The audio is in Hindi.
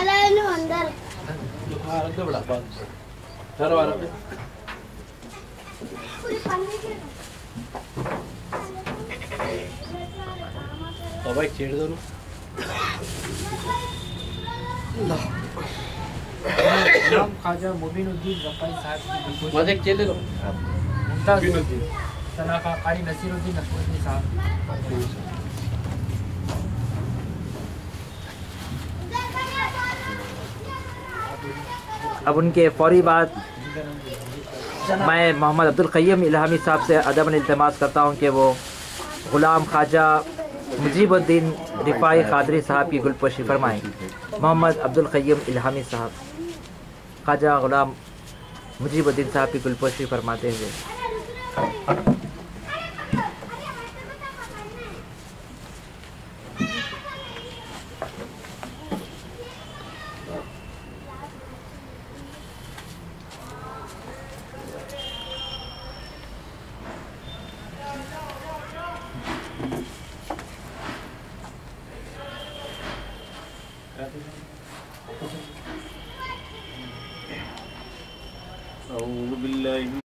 अंदर तो भाई छेड़ दो नाम ख्वाजा मोबिनुद्दीन रफ़ाई साहब की मजे चेड़ दे लो मुमताज़ुद्दीन सनाका कारी नसीरुद्दीन नकवी साहब। अब उनके फौरी बाद मैं मोहम्मद अब्दुल क़य्यूम इल्हामी साहब से अदब इल्तिमास करता हूँ कि वो ग़ुलाम ख्वाजा मुजीबुद्दीन रिफ़ाई क़ादरी साहब की गुलपोशी फरमाएँ। मोहम्मद अब्दुल क़य्यूम इल्हामी साहब ख्वाजा ग़ुलाम मुजीबुद्दीन साहब की गुलपोशी फरमाते हुए। أعوذ بالله